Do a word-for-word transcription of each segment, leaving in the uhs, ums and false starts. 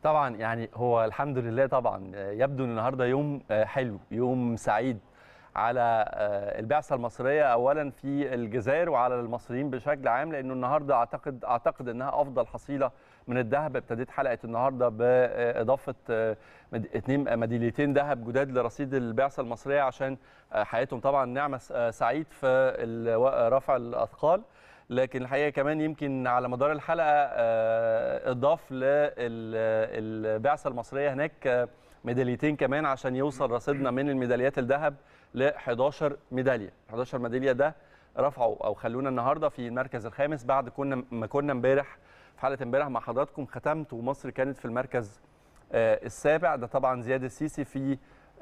طبعا يعني هو الحمد لله طبعا يبدو ان النهارده يوم حلو، يوم سعيد على البعثه المصريه اولا في الجزائر وعلى المصريين بشكل عام، لانه النهارده اعتقد اعتقد انها افضل حصيله من الذهب. ابتديت حلقه النهارده باضافه اثنين ميداليتين ذهب جداد لرصيد البعثه المصريه عشان حياتهم طبعا نعمه سعيد في رفع الاثقال. لكن الحقيقه كمان يمكن على مدار الحلقه اضاف للبعثه المصريه هناك ميداليتين كمان عشان يوصل رصيدنا من الميداليات الذهب ل احداشر ميداليه. احداشر ميداليه ده رفعوا او خلونا النهارده في المركز الخامس بعد كنا ما كنا امبارح في حلقه امبارح مع حضراتكم ختمت ومصر كانت في المركز السابع. ده طبعا زياد السيسي في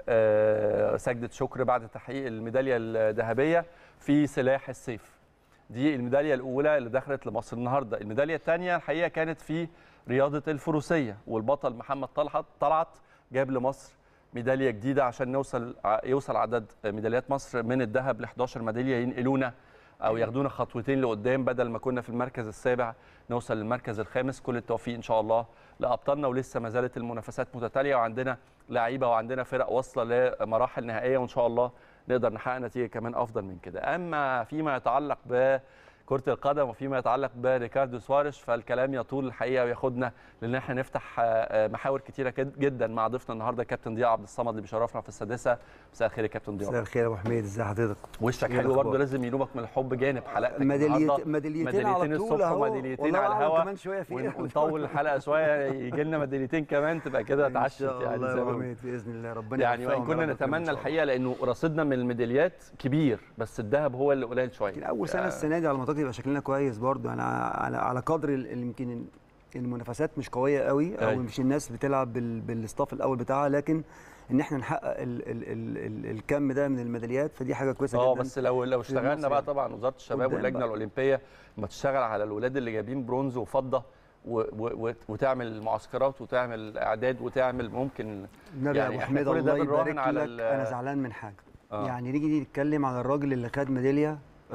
سجدة شكر بعد تحقيق الميداليه الذهبيه في سلاح السيف. دي الميداليه الاولى اللي دخلت لمصر النهارده. الميداليه الثانيه الحقيقه كانت في رياضه الفروسيه، والبطل محمد طلعت طلعت جاب لمصر ميداليه جديده عشان نوصل يوصل عدد ميداليات مصر من الذهب ل احداشر ميداليه، ينقلونا او ياخدونا خطوتين لقدام، بدل ما كنا في المركز السابع نوصل للمركز الخامس. كل التوفيق ان شاء الله لابطالنا، ولسه ما زالت المنافسات متتاليه وعندنا لعيبه وعندنا فرق واصله لمراحل نهائيه، وان شاء الله نقدر نحقق نتيجه كمان افضل من كده. اما فيما يتعلق بكره القدم وفيما يتعلق بريكاردو سواريش فالكلام يطول الحقيقه وياخدنا لان احنا نفتح محاور كتيره جدا مع ضيفنا النهارده كابتن ضياء عبد الصمد اللي بيشرفنا في السادسه. مساء الخير يا كابتن ضياء. مساء الخير يا ابو حميد، ازي حضرتك؟ وشك حلو برضه، لازم ينوبك من الحب جانب حلقتك ميداليتين ميداليتين على طول الصبح وميداليتين على الهواء، كمان شويه فيها ونطول الحلقه شويه يجي لنا ميداليتين كمان تبقى كده اتعشت يعني زي ما حميد باذن الله. ربنا يعني وان كنا نتمنى الحقيقه لانه رصيدنا من الميداليات كبير بس الذهب هو اللي قليل شويه. اول سنه السنه دي على ما اعتقد يبقى شكلنا كويس برضه، يعني على على قدر يمكن المنافسات مش قويه قوي او مش الناس بتلعب بالاصطاف الاول بتاعها، لكن ان احنا نحقق ال ال ال ال الكم ده من الميداليات فدي حاجه كويسه جدا. اه بس لو لو اشتغلنا بقى طبعا وزاره الشباب واللجنه الاولمبيه ما تشتغل على الولاد اللي جايبين برونز وفضه و و وتعمل معسكرات وتعمل اعداد وتعمل ممكن يعني ابو حميد الله يبارك لك. انا زعلان من حاجه آه. يعني نيجي نتكلم على الراجل اللي خد ميداليه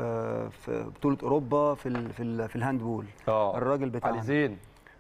في بطوله اوروبا في ال في ال في الهاندبول. اه الراجل بتاع علي زين،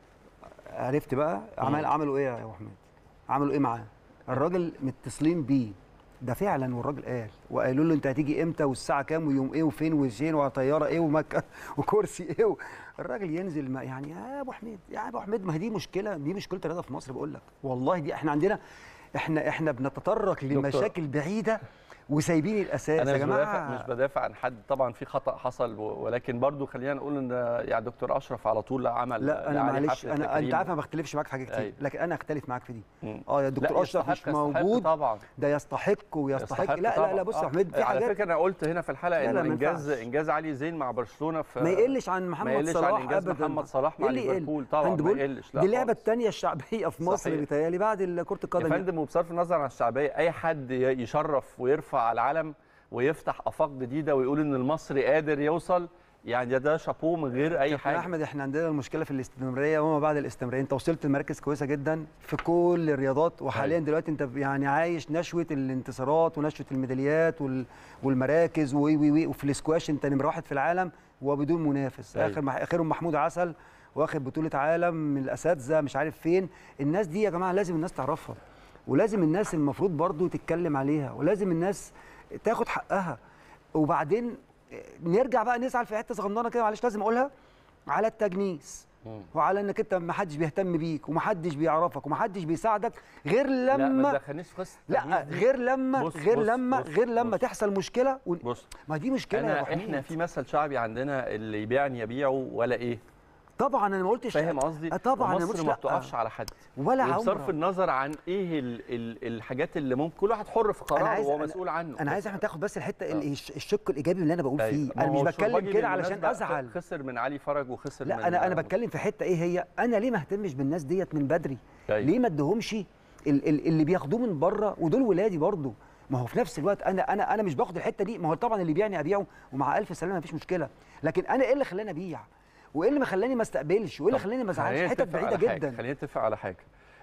عرفت بقى عمل عملوا ايه يا ابو حميد؟ عملوا ايه معاه؟ الراجل متصلين بيه ده فعلا، والراجل قال وقالوا له انت هتيجي امتى والساعه كام ويوم ايه وفين وفين وعلى طياره ايه ومكه وكرسي ايه و... الراجل ينزل ما يعني يا ابو حميد يا ابو حميد ما هي دي مشكله، دي مشكله الرياضه في مصر. بقول لك والله دي احنا عندنا احنا احنا بنتطرق لمشاكل بعيده وسايبين الاساس يا جماعه. أنا مش بدافع عن حد طبعا، في خطا حصل ولكن برضو خلينا نقول ان يعني دكتور اشرف على طول عمل. لا انا معلش انا انت عارف ما بختلفش معاك في حاجه كتير أي. لكن انا اختلف معاك في دي. اه يا دكتور اشرف مش موجود طبعا، ده يستحق ويستحق. لا لا لا بص يا احمد في حاجات على فكره انا قلت هنا في الحلقه ان انجاز انجاز علي زين مع برشلونه في ما يقلش عن محمد صلاح ابدا. محمد صلاح مع ليفربول طبعا ما يقلش. دي اللعبه الثانيه الشعبيه في مصر بيتهيألي بعد كره القدم يا فندم. وبصرف النظر عن الشعبيه اي حد يشرف ويرفع العلم ويفتح افاق جديده ويقول ان المصري قادر يوصل، يعني ده شابوه من غير اي حاجه. يا احمد احنا عندنا المشكله في الاستمراريه وما بعد الاستمراريه. انت وصلت لمراكز كويسه جدا في كل الرياضات، وحاليا دلوقتي انت يعني عايش نشوه الانتصارات ونشوه الميداليات والمراكز وي وي وي وفي الاسكواش انت نمره واحد في العالم وبدون منافس. اخر اخرهم محمود عسل واخد بطوله عالم من الاساتذه مش عارف فين. الناس دي يا جماعه لازم الناس تعرفها، ولازم الناس المفروض برضو تتكلم عليها، ولازم الناس تاخد حقها. وبعدين نرجع بقى نزعل في حته صغننه كده معلش لازم اقولها على التجنيس وعلى انك انت ما حدش بيهتم بيك وما حدش بيعرفك وما حدش بيساعدك غير لما لا ما تدخلنيش في قصه لا غير لما بص غير بص لما بص غير لما بص تحصل مشكله و... بص ما دي مشكله أنا يا ابو حميد. احنا في مثل شعبي عندنا اللي يبيعني يبيعه ولا ايه. طبعا انا ما قلتش فاهم قصدي. طبعا انا مصر ما بتقفش على حد ولا عمره بصرف النظر عن ايه ال ال الحاجات اللي ممكن كل واحد حر في قراره وهو مسؤول عنه. انا عايز احنا تاخد بس الحته آه. الشق الايجابي اللي انا بقول فيه. انا مش بتكلم كده علشان ازعل. خسر من علي فرج وخسر لا من انا انا بتكلم في حته ايه هي. انا ليه ما اهتمش بالناس ديت من بدري؟ أي. ليه ما ادهمش اللي بياخدوه من بره ودول ولادي برضه؟ ما هو في نفس الوقت انا انا انا مش باخد الحته دي. ما هو طبعا اللي بيعني ابيعه ومع الف سلامه مفيش مشكله، لكن انا ايه اللي خلاني ابيع؟ وايه اللي ما خلاني ما استقبلش؟ وايه اللي خلاني ما ازعلش؟ حتت بعيده جدا. خلينا نتفق على حاجه.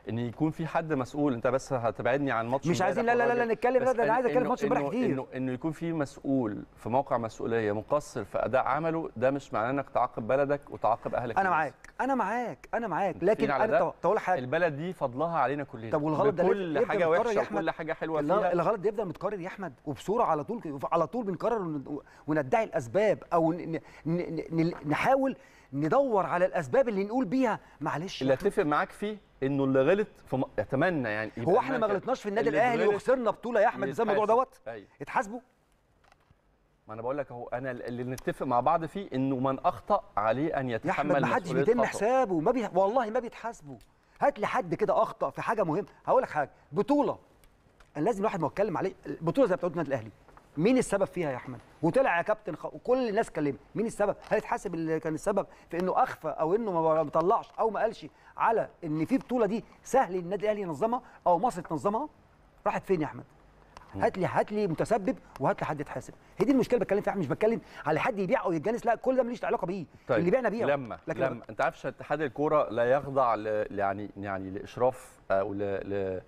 ان يكون في حد مسؤول. انت بس هتبعدني عن ماتش مش عايزين لا لا لا نتكلم، لا ده انا عايز اتكلم ماتش امبارح كتير. انه انه يكون في مسؤول في موقع مسؤوليه مقصر في اداء عمله، ده مش معناه انك تعاقب بلدك وتعاقب اهلك. انا معاك انا معاك انا معاك لكن انا تقول حاجه، البلد دي فضلها علينا كلنا. طب والغلط ده كل حاجه وحشه وكل حاجه حلوه فيها، الغلط ده يفضل متكرر يا احمد وبصوره على طول على طول بنكرر وندعي الاسباب او نحاول ندور على الاسباب اللي نقول بيها معلش. اللي اتفق معاك فيه انه اللي غلط م... اتمنى يعني هو احنا ما غلطناش في النادي الاهلي وخسرنا بطوله يا احمد بسبب الموضوع دوت؟ أيوة. اتحاسبوا. ما انا بقول لك اهو، انا اللي نتفق مع بعض فيه انه من اخطا عليه ان يتحمل يا احمد ما حدش بيتم حسابه، ما بي... والله ما بيتحاسبوا. هات لي حد كده اخطا في حاجه مهمه. هقول لك حاجه، بطوله أنا لازم الواحد ما يتكلم عليه، البطوله زي بتاعت النادي الاهلي مين السبب فيها يا احمد؟ وطلع يا كابتن خ... وكل الناس كلمت مين السبب؟ هل يتحاسب اللي كان السبب في انه اخفى او انه ما طلعش او ما قالش على ان في بطوله دي سهل النادي الاهلي ينظمها او مصر تنظمها؟ راحت فين يا احمد؟ هات لي هات لي متسبب وهات لي حد يتحاسب. هي دي المشكله اللي بتكلم فيها، مش بتكلم على حد يبيع او يتجانس، لا كل ده ماليش علاقه بيه. طيب. اللي بيعنا بيه لما لكن لما انت عارف اتحاد الكوره لا يخضع ل... يعني يعني لاشراف او ل... ل...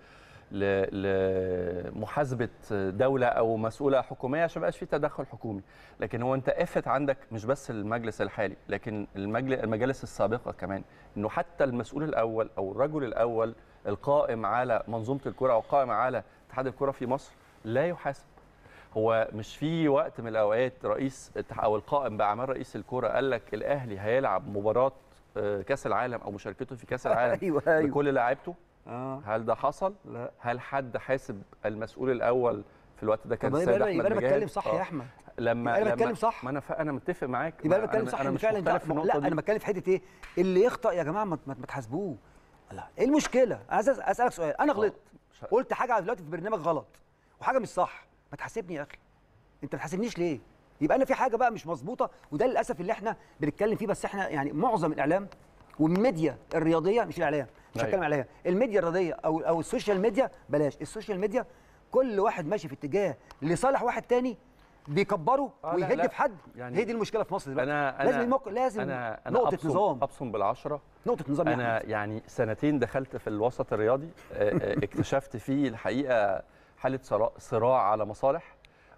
لمحاسبه دوله او مسؤوله حكوميه عشان ما يبقاش في تدخل حكومي، لكن هو انت قفت عندك مش بس المجلس الحالي لكن المجالس السابقه كمان، انه حتى المسؤول الاول او الرجل الاول القائم على منظومه الكره او القائم على اتحاد الكره في مصر لا يحاسب. هو مش في وقت من الاوقات رئيس او القائم باعمال رئيس الكره قال لك الاهلي هيلعب مباراه كاس العالم او مشاركته في كاس العالم أيوة أيوة. بكل لاعيبته؟ آه. هل ده حصل؟ لا. هل حد حاسب المسؤول الاول في الوقت ده؟ كان السيد احمد يبقى انا بتكلم صح آه. يا احمد. لما انا بتكلم صح. ما انا ف... انا متفق معاك. يبقى انا بتكلم صح انا ان مش فعلا ده في النقطه لا دي. انا بتكلم في حته ايه اللي يخطأ يا جماعه ما, ما تحاسبوه. لا ايه المشكله؟ عايز اسالك سؤال، انا غلطت قلت حاجه دلوقتي في برنامج غلط وحاجه مش صح، ما تحاسبني يا اخي. انت ما تحاسبنيش ليه؟ يبقى انا في حاجه بقى مش مظبوطه، وده للاسف اللي احنا بنتكلم فيه. بس احنا يعني معظم الاعلام والميديا الرياضيه، مش الاعلام مش هتكلم عليها، الميديا الرياضيه او او السوشيال ميديا، بلاش السوشيال ميديا، كل واحد ماشي في اتجاه لصالح واحد تاني بيكبره آه ويهد في حد. يعني هي دي المشكله في مصر دلوقتي. أنا أنا لازم الموقع لازم أنا أنا نقطه أبصم نظام ابصم بالعشره. نقطه نظام. انا يعني سنتين دخلت في الوسط الرياضي، اكتشفت فيه الحقيقه حاله صراع على مصالح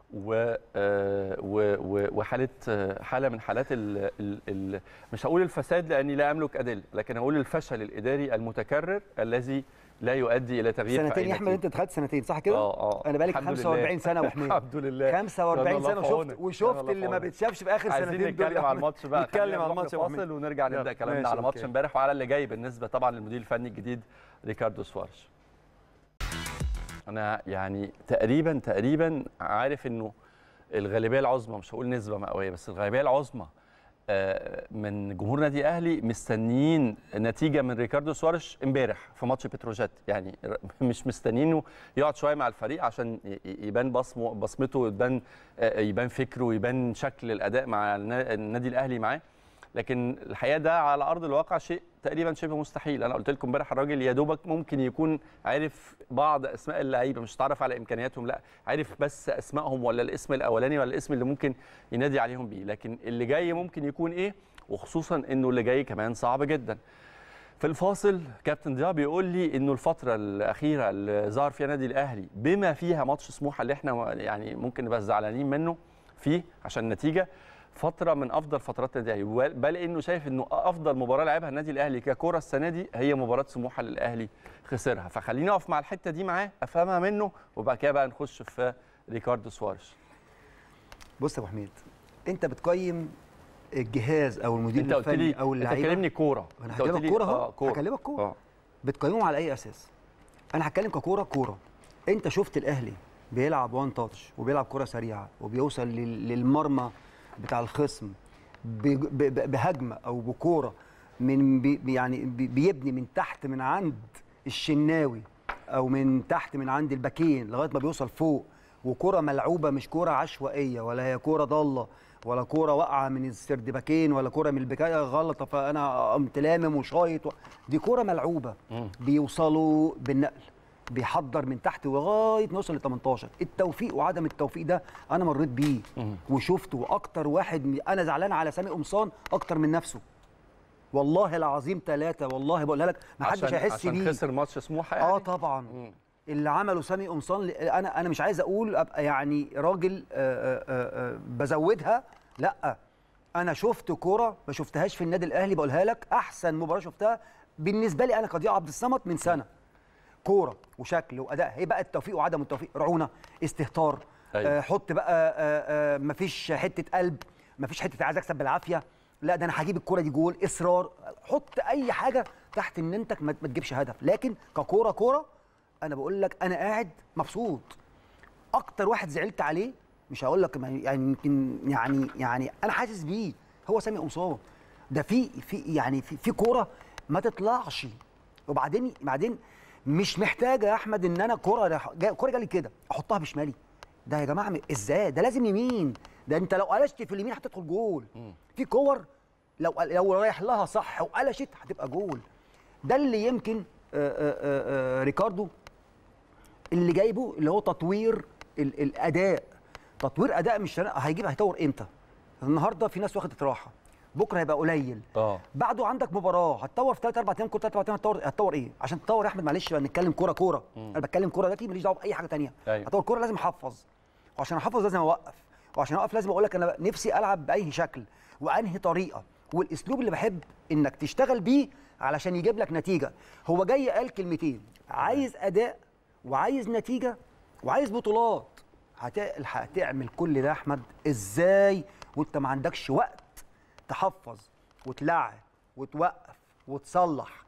وحاله حاله من حالات ال ال ال مش هقول الفساد لاني لا املك ادله، لكن هقول الفشل الاداري المتكرر الذي لا يؤدي الى تغيير. سنتين يا احمد، انت دخلت سنتين صح كده؟ اه اه انا بقالي خمسة وأربعين سنه يا حميد. الحمد لله خمسة وأربعين سنه وشفت وشفت اللي ما بيتشافش في اخر سنتين. عايزين نتكلم على الماتش بقى، نتكلم على الماتش فاصل ونرجع نبدا كلامنا على ماتش امبارح وعلى اللي جاي بالنسبه طبعا للمدير الفني الجديد ريكاردو سواريز. انا يعني تقريبا تقريبا عارف انه الغالبيه العظمى، مش هقول نسبه مئويه، بس الغالبيه العظمى من جمهور نادي الاهلي مستنيين نتيجه من ريكاردو سواريز امبارح في ماتش بتروجيت، يعني مش مستنيينه يقعد شويه مع الفريق عشان يبان بصمه بصمته، يبان يبان فكره، يبان شكل الاداء مع النادي الاهلي معاه. لكن الحقيقه ده على ارض الواقع شيء تقريبا شبه مستحيل. انا قلت لكم امبارح الراجل يا دوبك ممكن يكون عارف بعض اسماء اللعيبه، مش تعرف على امكانياتهم، لا عارف بس اسمائهم ولا الاسم الاولاني ولا الاسم اللي ممكن ينادي عليهم بيه، لكن اللي جاي ممكن يكون ايه، وخصوصا انه اللي جاي كمان صعب جدا. في الفاصل كابتن ضياء بيقول لي انه الفتره الاخيره اللي ظهر فيها النادي الاهلي بما فيها ماتش سموحه اللي احنا يعني ممكن نبقى زعلانين منه فيه عشان النتيجه، فتره من افضل فترات النادي الاهلي، بل انه شايف انه افضل مباراه لعبها النادي الاهلي ككره السنه دي هي مباراه سموحه اللي الاهلي خسرها. فخليني اقف مع الحته دي معاه افهمها منه، وبعد كده بقى نخش في ريكاردو سواريز. بص يا ابو حميد، انت بتقيم الجهاز او المدير الفني او اللعيبه. انت كلمني كوره، انا هكلمك كوره اهو، هكلمك كوره. بتقيمهم على اي اساس؟ انا هتكلم ككوره كوره. انت شفت الاهلي بيلعب وان تاتش وبيلعب كره سريعه وبيوصل للمرمى بتاع الخصم بهجمه او بكوره من بي يعني بيبني من تحت من عند الشناوي او من تحت من عند الباكين لغايه ما بيوصل فوق، وكره ملعوبه مش كره عشوائيه ولا هي كره ضاله ولا كوره واقعه من السردباكين ولا كوره من البكايه غلطه فانا قمت لامم وشايط و... دي كوره ملعوبه بيوصلوا بالنقل، بيحضر من تحت لغايه ما يوصل ل تمنتاشر. التوفيق وعدم التوفيق ده انا مريت بيه وشفته، واكتر واحد انا زعلان على سامي قمصان اكتر من نفسه، والله العظيم ثلاثه، والله بقولها لك ما حدش هيحس بيه. عشان خسر ماتش سموحه يعني. اه طبعا. مم. اللي عمله سامي قمصان، انا انا مش عايز اقول ابقى يعني راجل آآ آآ بزودها، لا انا شفت كوره ما شفتهاش في النادي الاهلي، بقولها لك احسن مباراه شفتها بالنسبه لي انا كضياء عبد الصمد من سنه. كوره وشكل واداء، هي بقى التوفيق وعدم التوفيق، رعونه، استهتار. أيوة. آه حط بقى آه آه مفيش حته قلب، مفيش حته عايز اكسب بالعافيه، لا ده انا هجيب الكوره دي جول، اصرار، حط اي حاجه تحت ان انت ما تجيبش هدف. لكن ككوره كوره انا بقول لك انا قاعد مبسوط. اكتر واحد زعلت عليه مش هقول لك يعني يمكن يعني يعني انا حاسس بيه هو سامي قمصان. ده في في يعني في, في كوره ما تطلعش. وبعدين بعدين مش محتاجه يا احمد ان انا كوره كوره جالي كده احطها بشمالي. ده يا جماعه ازاي؟ ده لازم يمين، ده انت لو قلشت في اليمين هتدخل جول. في كور لو لو رايح لها صح وقلشت هتبقى جول. ده اللي يمكن آآ آآ ريكاردو اللي جايبه، اللي هو تطوير الاداء. تطوير اداء مش هيجيب هيطور امتى؟ النهارده في ناس واخدت راحه، بكره هيبقى قليل، اه بعده عندك مباراه هتطور في ثلاث اربع ايام، كل ثلاث اربع ايام هتطور. هتطور ايه؟ عشان تطور يا احمد معلش بقى نتكلم كوره كوره، انا بتكلم كوره دلوقتي ماليش دعوه باي حاجه ثانيه. أيوة. هطور كوره لازم احفظ، وعشان احفظ لازم اوقف، وعشان اوقف لازم اقول لك انا نفسي العب باي شكل وانهي طريقه، والاسلوب اللي بحب انك تشتغل بيه علشان يجيب لك نتيجه. هو جاي قال كلمتين، عايز اداء وعايز نتيجه وعايز بطولات. هتعمل كل ده يا احمد ازاي وانت ما عندكش وقت تحفظ وتلعب وتوقف وتصلح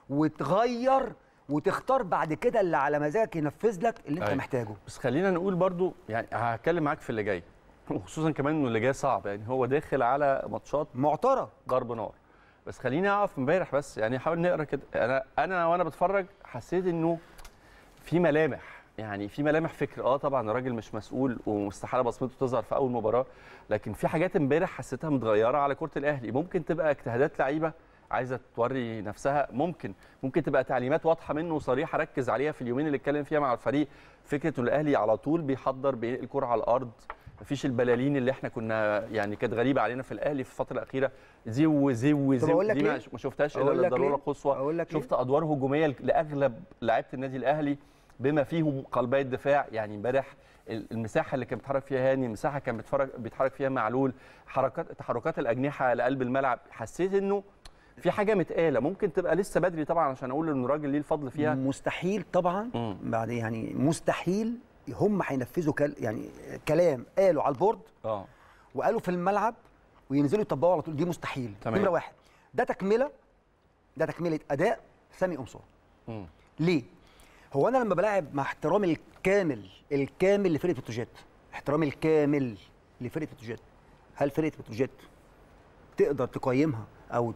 وتغير وتختار بعد كده اللي على مزاجك ينفذ لك اللي انت أيوة. محتاجه. بس خلينا نقول برضو يعني هتكلم معاك في اللي جاي، وخصوصا كمان انه اللي جاي صعب، يعني هو داخل على ماتشات معتره ضرب نار. بس خليني اقف امبارح بس يعني حاول نقرا كده. انا انا وانا بتفرج حسيت انه في ملامح، يعني في ملامح فكر. اه طبعا الراجل مش مسؤول ومستحاله بصمته تظهر في اول مباراه، لكن في حاجات امبارح حسيتها متغيره على كره الاهلي. ممكن تبقى اجتهادات لعيبه عايزه توري نفسها، ممكن ممكن تبقى تعليمات واضحه منه وصريحه ركز عليها في اليومين اللي اتكلم فيها مع الفريق. فكره الاهلي على طول بيحضر بينقل الكره على الارض، مفيش البلالين اللي احنا كنا يعني كانت غريبه علينا في الاهلي في الفتره الاخيره، زيو زيو زيو دي ما شفتهاش الا للضروره القصوى. شفت ادوار هجوميه لاغلب لعيبه النادي الاهلي بما فيهم قلبي الدفاع. يعني امبارح المساحه اللي كان بيتحرك فيها هاني، المساحه كان بيتحرك بيتحرك فيها معلول، حركات تحركات الاجنحه لقلب الملعب، حسيت انه في حاجه متقاله. ممكن تبقى لسه بدري طبعا عشان اقول ان الراجل ليه الفضل فيها، مستحيل طبعا. مم. بعد يعني مستحيل هم هينفذوا كل يعني كلام قالوا على البورد اه وقالوا في الملعب وينزلوا يطبقوا على طول، دي مستحيل. نمره واحد، ده تكمله ده تكمله اداء سامي قمصان. ليه؟ هو انا لما بلاعب مع احترامي الكامل الكامل لفرقه بتروجيت، احترامي الكامل لفرقه بتروجيت، هل فرقه بتروجيت تقدر تقيمها او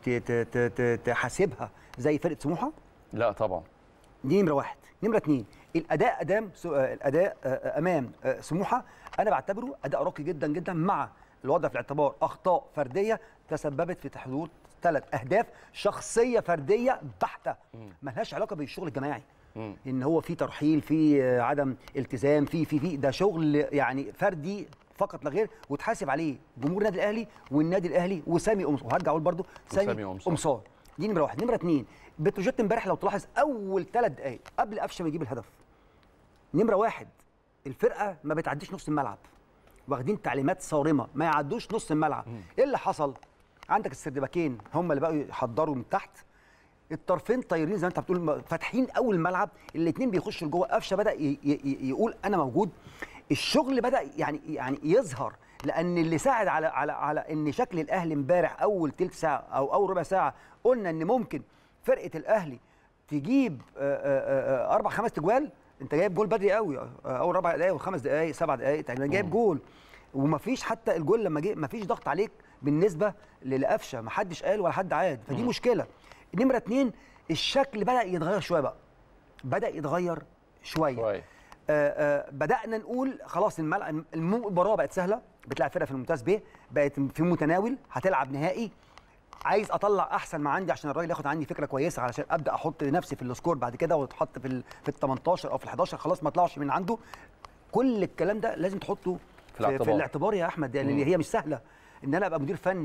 تحاسبها زي فرقه سموحه؟ لا طبعا. دي نمره واحد. نمره اثنين، الاداء ادام الاداء امام سموحه انا بعتبره اداء راقي جدا جدا، مع الوضع في الاعتبار اخطاء فرديه تسببت في حدود ثلاث اهداف شخصيه فرديه بحته مالهاش علاقه بالشغل الجماعي. مم. ان هو في ترحيل، في عدم التزام، في في في ده شغل يعني فردي فقط لا غير، وتحاسب عليه جمهور النادي الاهلي والنادي الاهلي وسامي قمصان. وهرجع اقول برده سامي قمصان. دي نمره واحد. نمره اثنين، بتروجيت امبارح لو تلاحظ اول ثلاث دقائق قبل قفشه ما يجيب الهدف، نمره واحد الفرقه ما بتعديش نص الملعب، واخدين تعليمات صارمه ما يعدوش نص الملعب. مم. ايه اللي حصل؟ عندك السردباكين هم اللي بقوا يحضروا من تحت، الطرفين طايرين زي ما انت بتقول، فاتحين اول الملعب، الاثنين بيخشوا لجوه. قفشه بدا يقول انا موجود، الشغل بدا يعني يعني يظهر، لان اللي ساعد على على على ان شكل الاهلي امبارح اول ثلث ساعه او اول ربع ساعه قلنا ان ممكن فرقه الاهلي تجيب اربع خمس تجوال. انت جايب جول بدري قوي، اول ربع دقائق وخمس دقائق سبع دقائق تقريبا جايب جول، ومفيش حتى الجول لما جه مفيش ضغط عليك بالنسبه لقفشه، ما حدش قال ولا حد عاد، فدي مم. مشكله. نمره اتنين، الشكل بدا يتغير شويه بقى، بدا يتغير شويه, شوية. آآ آآ بدانا نقول خلاص الملعب المباراه بقت سهله، بتلعب فرقه في الممتاز ب، بقت في متناول، هتلعب نهائي، عايز اطلع احسن ما عندي عشان الراجل ياخد عني فكره كويسه علشان ابدا احط نفسي في السكور بعد كده واتحط في في ال تمنتاشر او في ال حداشر، خلاص ما اطلعش من عنده. كل الكلام ده لازم تحطه في, في, في الاعتبار يا احمد، يعني هي مش سهله ان انا ابقى مدير فني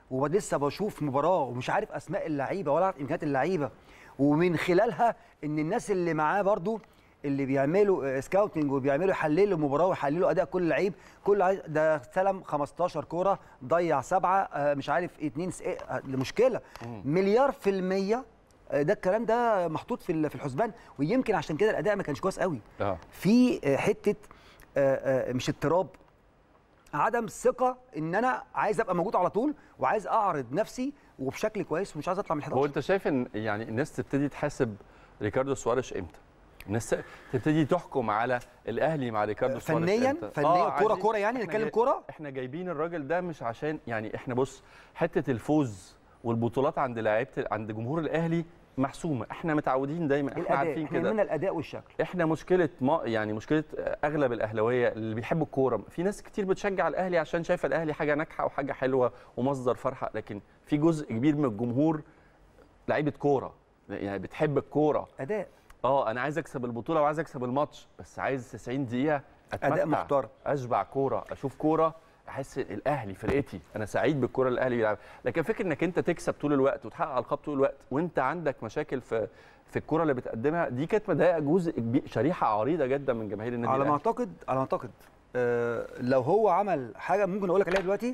ولسه بشوف مباراه ومش عارف اسماء اللعيبه ولا عارف امكانيات اللعيبه، ومن خلالها ان الناس اللي معاه برضو اللي بيعملوا سكاوتنج وبيعملوا يحللوا المباراه ويحللوا اداء كل لعيب، كل لعيب ده استلم خمستاشر كوره ضيع سبعه مش عارف اتنين، مشكله مليار في الميه. ده الكلام ده محطوط في في الحسبان، ويمكن عشان كده الاداء ما كانش كويس قوي. اه في حته مش اضطراب، عدم ثقه ان انا عايز ابقى موجود على طول وعايز اعرض نفسي وبشكل كويس ومش عايز اطلع من الحداشر. هو انت شايف ان يعني الناس تبتدي تحاسب ريكاردو سواريش امتى؟ الناس تبتدي تحكم على الاهلي مع ريكاردو سواريش فنيا امتى؟ فنيا آه كوره كوره يعني نتكلم كوره. احنا جايبين الراجل ده مش عشان يعني احنا بص، حته الفوز والبطولات عند لعيبه عند جمهور الاهلي محسومه، احنا متعودين دايما، احنا عارفين احنا كده. من الاداء والشكل. احنا مشكله ما يعني مشكله اغلب الاهلاويه اللي بيحبوا الكوره، في ناس كتير بتشجع الاهلي عشان شايفه الاهلي حاجه ناجحه وحاجه حلوه ومصدر فرحه، لكن في جزء كبير من الجمهور لعيبه كوره، يعني بتحب الكوره، اداء. اه انا عايز اكسب البطوله وعايز اكسب الماتش، بس عايز تسعين دقيقه اتمتع، اداء محترم، اشبع كوره، اشوف كوره، احس الاهلي فرقتي، انا سعيد بالكوره اللي الاهلي بيلعبها. لكن فكره انك انت تكسب طول الوقت وتحقق القاب طول الوقت وانت عندك مشاكل في في الكوره اللي بتقدمها، دي كانت مضايقه جزء كبير، شريحه عريضه جدا من جماهير النادي على الاهلي. ما اعتقد على ما اعتقد آه لو هو عمل حاجه ممكن اقول لك عليها دلوقتي،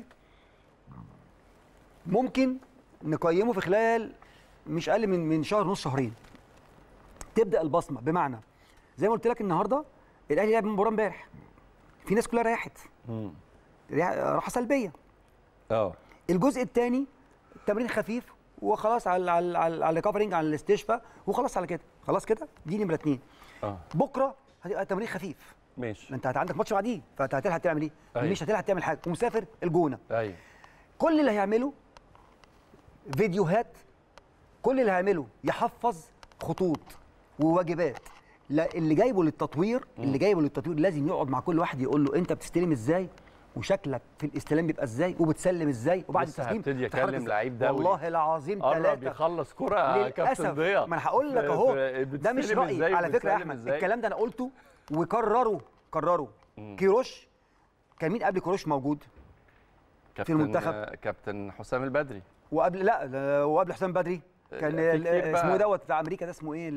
ممكن نقيمه في خلال مش اقل من من شهر ونص شهرين تبدا البصمه. بمعنى زي ما قلت لك النهارده الاهلي لعب مباراه امبارح، في ناس كلها ريحت امم راحه سلبيه. اه الجزء الثاني تمرين خفيف وخلاص على على على الريكفرنج على الاستشفاء وخلاص على كده، خلاص كده دي نمره اثنين. اه بكره هتبقى تمرين خفيف، ماشي، انت عندك ماتش بعديه فانت هتلحق تعمل ايه؟ أيوة. مش هتلحق تعمل حاجه ومسافر الجونه. ايوه كل اللي هيعمله فيديوهات، كل اللي هيعمله يحفظ خطوط وواجبات. لا اللي جايبه للتطوير اللي جايبه للتطوير لازم يقعد مع كل واحد يقول له انت بتستلم ازاي وشكلك في الاستلام بيبقى ازاي وبتسلم ازاي، وبعد التسليم هبتدي اكلم لعيب دولي والله العظيم ثلاثه قرب يخلص كوره يا كابتن ضياء. ما انا هقول لك اهو، ده مش رايي على فكره يا احمد، إزاي؟ الكلام ده انا قلته وكرروا كرروا كيروش. كان مين قبل كيروش موجود في المنتخب؟ كابتن حسام البدري. وقبل لا وقبل حسام بدري كان اسمه ايه دوت بتاع امريكا ده اسمه ايه؟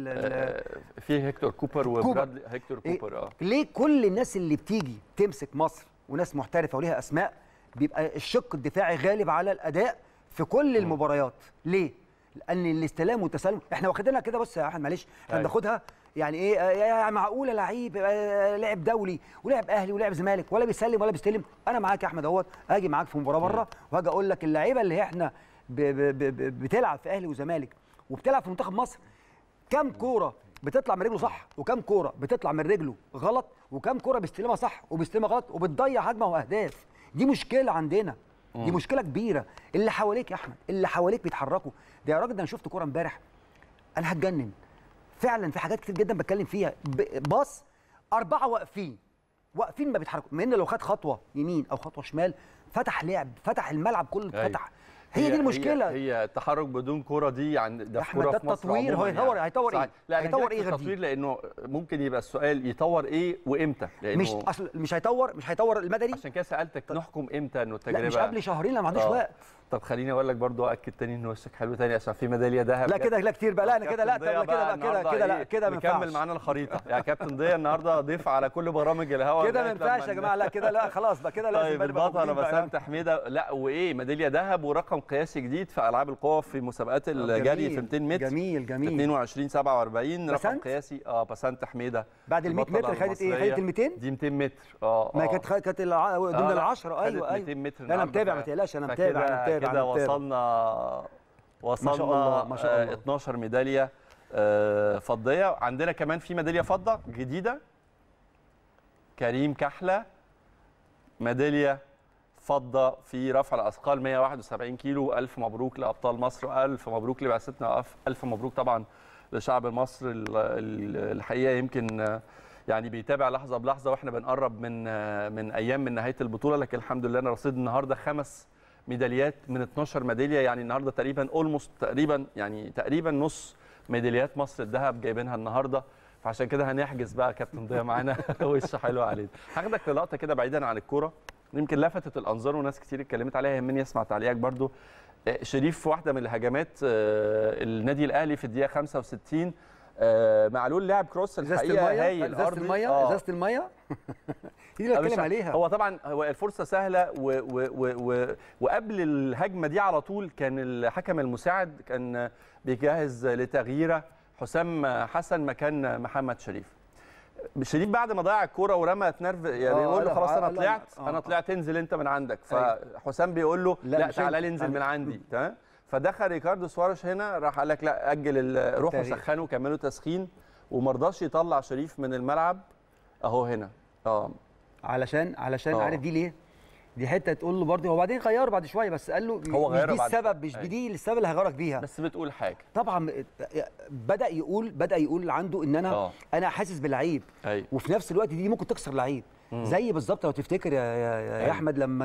في هيكتور كوبر وبرادلي هيكتور كوبر. اه ليه كل الناس اللي بتيجي تمسك مصر وناس محترفه وليها اسماء بيبقى الشق الدفاعي غالب على الاداء في كل المباريات؟ ليه؟ لان الاستلام والتسلم احنا واخدينها كده. بص يا احمد معلش احنا بناخدها يعني ايه، يا معقوله لعيب لعب دولي ولعب اهلي ولعب زمالك ولا بيسلم ولا بيستلم؟ انا معاك يا احمد اهوت، اجي معاك في مباراه بره وهاجي اقول لك اللعيبه اللي احنا ب ب ب بتلعب في اهلي وزمالك وبتلعب في منتخب مصر كام كوره بتطلع من رجله صح وكام كوره بتطلع من رجله غلط وكام كوره بيستلمها صح وبيستلمها غلط وبتضيع هجمه واهداف. دي مشكله عندنا، دي مشكله كبيره. اللي حواليك يا احمد اللي حواليك بيتحركوا. ده يا راجل ده انا شفت كوره امبارح انا هتجنن فعلا، في حاجات كتير جدا بتكلم فيها. باص اربعه واقفين واقفين ما بيتحركوا، مع ان لو خد خطوه يمين او خطوه شمال فتح لعب، فتح الملعب كله اتفتح. هي, هي دي المشكله. هي, هي التحرك بدون كوره دي يعني ده في كوره ده في مصر التطوير. هو هيطور يعني. هيطور ايه؟ لا هيطور ايه غير التطوير؟ لانه ممكن يبقى السؤال يطور ايه وامتى؟ لانه مش اصل مش هيطور مش هيطور المدني. عشان كده سالتك نحكم امتى انه التجربه؟ لا مش قبل شهرين، انا ما عنديش وقت. طب خليني اقول لك برضو اكد تاني ان وشك حلو تاني عشان في ميداليه ذهب. لا كده لا كتير بقى، لا انا كده لا كده بقى كده كده لا كده ما ينفعش. نكمل معانا الخريطه يا كابتن ضياء النهارده ضيف على كل برامج الهوا كده ما ينفعش يا جماعه. لا كده لا خلاص بقى كده لازم. طيب البطله بسنت حميده، لا وايه ميداليه ذهب ورقم قياسي جديد في العاب القوه في مسابقات الجري في ميتين متر. جميل جميل. اتنين وعشرين سبعة وأربعين رقم قياسي. اه بسنت حميده بعد ال مية متر خدت ايه؟ خدت ال ميتين؟ دي ميتين متر. اه ما كانت كانت ضمن العشرة. ايوه ايوه ميتين متر. انا متابع ما تقلقش، انا متابع انا متابع كده وصلنا وصلنا ما شاء الله ما شاء الله اتناشر ميداليه فضيه. عندنا كمان في ميداليه فضه جديده، كريم كحله ميداليه فضه في رفع الاثقال مية وواحد وسبعين كيلو. الف مبروك لابطال مصر والف مبروك لبعثتنا، الف مبروك طبعا لشعب مصر. الحقيقه يمكن يعني بيتابع لحظه بلحظه واحنا بنقرب من من ايام من نهايه البطوله، لكن الحمد لله انا رصيد النهارده خمس ميداليات من اتناشر ميداليه. يعني النهارده تقريبا اولموست تقريبا يعني تقريبا نص ميداليات مصر الذهب جايبينها النهارده، فعشان كده هنحجز بقى كابتن ضياء معانا وش حلو علينا. هاخدك للقطه كده بعيدا عن الكوره يمكن لفتت الانظار وناس كتير اتكلمت عليها، يهمني اسمع تعليقك برضو. شريف في واحده من الهجمات النادي الاهلي في الدقيقه خمسة وستين معلول لعب كروس الحقيقه هايل ازازه الميه ازازه الميه دي اللي بتكلم عليها. هو طبعا هو الفرصه سهله و و و و وقبل الهجمه دي على طول كان الحكم المساعد كان بيجهز لتغييره حسام حسن مكان محمد شريف. شريف بعد ما ضيع الكوره ورمى اتنرف يعني بيقول له خلاص انا طلعت انا طلعت انزل انت من عندك، فحسام بيقول له لا, لا تعالى لي انزل من عندي تمام. فدخل ريكاردو سواريش هنا راح قال لك لا اجل روحوا سخنوا كملوا تسخين وما رضاش يطلع شريف من الملعب اهو هنا اه علشان علشان أوه. عارف دي ليه؟ دي حته تقول له برضه هو بعدين غيره بعد شويه بس قال له هو مش دي السبب مش دي السبب اللي هيغيرك بيها. بس بتقول حاجه طبعا بدا يقول بدا يقول عنده ان انا أوه. انا حاسس باللعيب وفي نفس الوقت دي ممكن تكسر لعيب زي بالظبط لو تفتكر يا, يا, يا احمد لما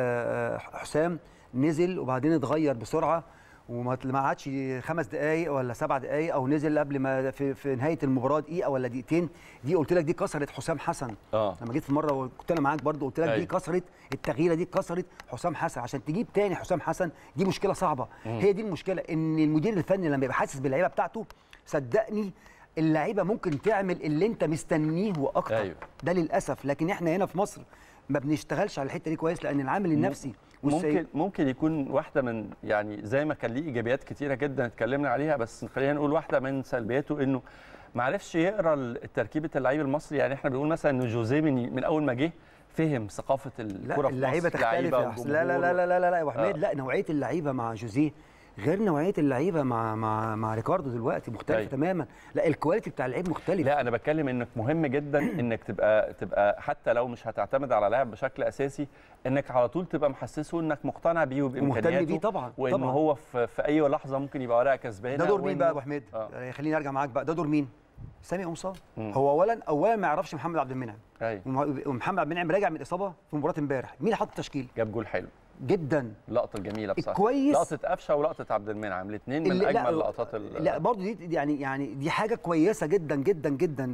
جه حسام نزل وبعدين اتغير بسرعه وما عادش خمس دقائق ولا سبع دقائق او نزل قبل ما في, في نهايه المباراه دقيقه ولا دقيقتين. دي قلت لك دي كسرت حسام حسن اه لما جيت في مره وكنت انا معاك برضو قلت لك دي كسرت التغييره دي كسرت حسام حسن. عشان تجيب تاني حسام حسن دي مشكله صعبه. مم. هي دي المشكله ان المدير الفني لما يبقى حاسس باللعيبه بتاعته صدقني اللعيبه ممكن تعمل اللي انت مستنيه واكتر. أيوه. ده للاسف. لكن احنا هنا في مصر ما بنشتغلش على الحته دي كويس لان العامل النفسي ممكن ممكن يكون واحده من يعني زي ما كان ليه ايجابيات كتيره جدا اتكلمنا عليها بس خلينا نقول واحده من سلبياته انه ما عرفش يقرا تركيبه اللعيب المصري. يعني احنا بنقول مثلا ان جوزيه من, من اول ما جه فهم ثقافه الكره في اللعيبه تختلف. لا لا لا لا لا لا لا يا ابو حميد. لا نوعيه اللعيبه مع جوزيه غير نوعيه اللعيبه مع مع مع ريكاردو دلوقتي مختلفه. أيوة. تماما. لا الكواليتي بتاع اللعيب مختلف. لا انا بتكلم انك مهم جدا انك تبقى تبقى حتى لو مش هتعتمد على لاعب بشكل اساسي انك على طول تبقى محسسه انك مقتنع بيه وبامكانياته مهتم بيه طبعا وانه طبعا. هو في, في اي لحظه ممكن يبقى ورقه كسبانه. ده دور مين بقى يا ابو حميد؟ آه. خليني ارجع معاك بقى. ده دور مين؟ سامي قمصان. مم. هو اولا اولا ما يعرفش محمد عبد المنعم. ايوه. ومحمد عبد المنعم راجع من اصابه في مباراه امبارح. مين اللي حط التشكيل؟ جاب جول حلو جدا. لقطه جميله بصراحه. كويس. لقطه قفشه ولقطه عبد المنعم الاثنين من اجمل اللقطات. لا برضه دي يعني يعني دي حاجه كويسه جدا جدا جدا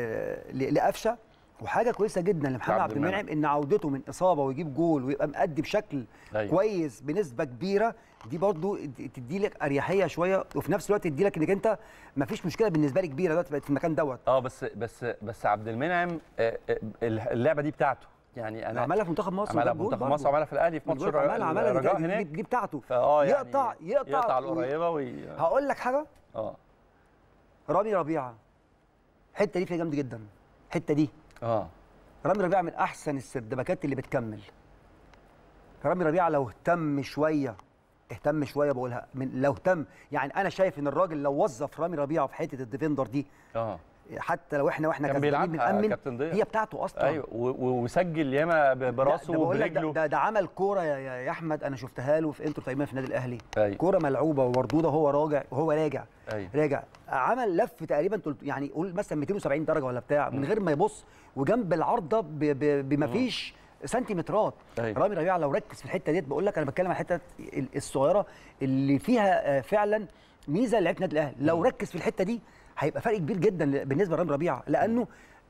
لقفشه وحاجه كويسه جدا لمحمد عبد المنعم ان عودته من اصابه ويجيب جول ويبقى مأدي بشكل أيوة. كويس بنسبه كبيره. دي برضو تدي لك اريحيه شويه وفي نفس الوقت تدي لك انك انت ما فيش مشكله بالنسبه لي كبيره دلوقتي بقت في المكان دوت. اه بس بس بس عبد المنعم اللعبه دي بتاعته. يعني انا عملها في منتخب مصر عملها في منتخب مصر وعملها في الاهلي في ماتش الرجاء هناك. دي بتاعته. فاه يعني يقطع يقطع يقطع القريبه وي... هقول لك حاجه. اه رامي ربيعه الحته دي فيها جامد جدا. الحته دي اه رامي ربيعه من احسن السردباكات اللي بتكمل. رامي ربيعه لو اهتم شويه اهتم شويه بقولها من لو اهتم يعني انا شايف ان الراجل لو وظف رامي ربيعه في حته الديفندر دي اه حتى لو احنا واحنا كسبانين بنأمن هي بتاعته اصلا. ايوه وسجل ياما براسه وبرجله. ده, ده عمل كوره يا, يا احمد انا شفتها له في انتر تقريبا في النادي الاهلي. أيوة. كوره ملعوبه ومردوده وهو راجع وهو راجع. أيوة. راجع عمل لف تقريبا يعني قول مثلا مئتين وسبعين درجه ولا بتاع من غير ما يبص وجنب العارضه بما فيش سنتيمترات. أيوة. رامي ربيعه لو ركز في الحته ديت بقول لك انا بتكلم عن الحته الصغيره اللي فيها فعلا ميزه لعيبه النادي الاهلي. لو ركز في الحته دي هيبقى فرق كبير جدا بالنسبه لرامي ربيعه لانه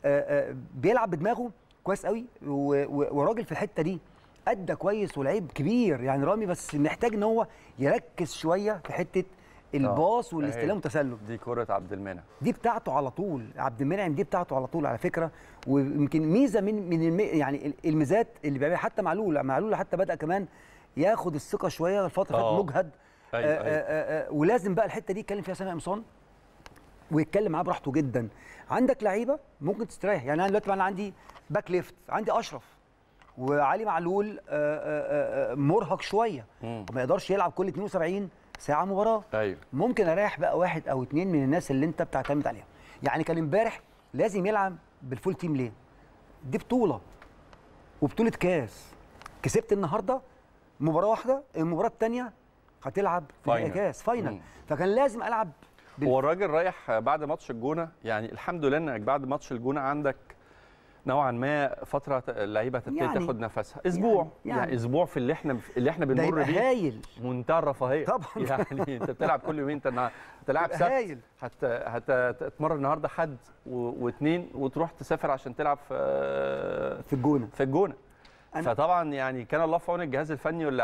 بيلعب بدماغه كويس قوي وراجل في الحته دي ادى كويس ولعيب كبير يعني رامي بس محتاج ان هو يركز شويه في حته الباص والاستلام والتسلل. دي كره عبد المنعم دي بتاعته على طول. عبد المنعم دي بتاعته على طول على فكره. ويمكن ميزه من من المي يعني الميزات اللي بيعملها حتى معلول معلول حتى بدا كمان ياخد الثقه شويه الفتره اللي فاتت مجهد. أيوة آآ آآ ولازم بقى الحته دي يتكلم فيها سامي قمصان ويتكلم معاه براحته جدا. عندك لعيبه ممكن تستريح يعني انا دلوقتي انا عندي باك ليفت عندي اشرف وعلي معلول آآ آآ مرهق شويه وما يقدرش يلعب كل اثنين وسبعين ساعه مباراه. ايوه ممكن اريح بقى واحد او اثنين من الناس اللي انت بتعتمد عليهم. يعني كان امبارح لازم يلعب بالفول تيم ليه؟ دي بطوله وبطوله كاس. كسبت النهارده مباراه واحده المباراه الثانيه هتلعب في كاس فاينل. فكان لازم العب بال... هو الراجل رايح بعد ماتش الجونه يعني الحمد لله انك بعد ماتش الجونه عندك نوعا ما فتره اللعيبه تبتدي يعني تاخد نفسها اسبوع يعني, يعني, يعني اسبوع في اللي احنا اللي احنا بنمر بيه هايل منتهى الرفاهيه طبعا يعني انت بتلعب كل يومين انت هتلعب سبت هت هتتمرن النهارده حد واثنين وتروح تسافر عشان تلعب في في الجونه في الجونه فطبعا يعني كان الله في عون الجهاز الفني واللعيبه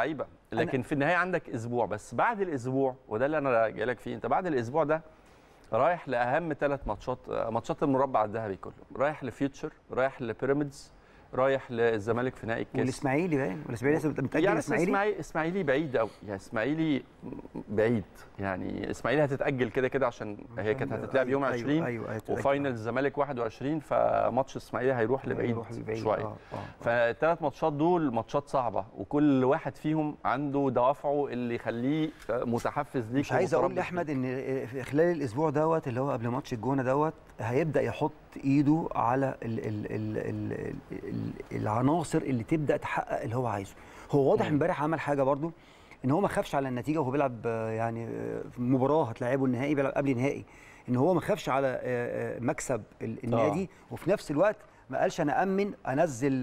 لكن في النهايه عندك اسبوع بس. بعد الاسبوع وده اللي انا جاي لك فيه، انت بعد الاسبوع ده رايح لاهم ثلاث ماتشات، ماتشات المربع الذهبي كله، رايح لفيوتشر، رايح لبيراميدز، رايح للزمالك في نهائي الكاس. والاسماعيلي باين، والاسماعيلي لسه متاجل. يعني الاسماعيلي اسماعيلي بعيد قوي، يعني اسماعيلي بعيد، يعني اسماعيلي هتتاجل كده كده عشان هي كانت هتتلعب يوم عشرين. أيوة أيوة أيوة وفاينل الزمالك واحد وعشرين، فماتش اسماعيلي هيروح لبعيد شويه. آه آه فالثلاث ماتشات دول ماتشات صعبه، وكل واحد فيهم عنده دوافعه اللي يخليه متحفز ليك. مش عايز اقول لاحمد ان في خلال الاسبوع دوت اللي هو قبل ماتش الجونه دوت هيبدا يحط ايده على ال ال ال ال ال العناصر اللي تبدا تحقق اللي هو عايزه. هو واضح امبارح عمل حاجه برضو، ان هو ما خافش على النتيجه وهو بيلعب، يعني في مباراه هتلاعبه النهائي، بيلعب قبل نهائي، ان هو ما خافش على مكسب النادي. آه. وفي نفس الوقت ما قالش انا امن انزل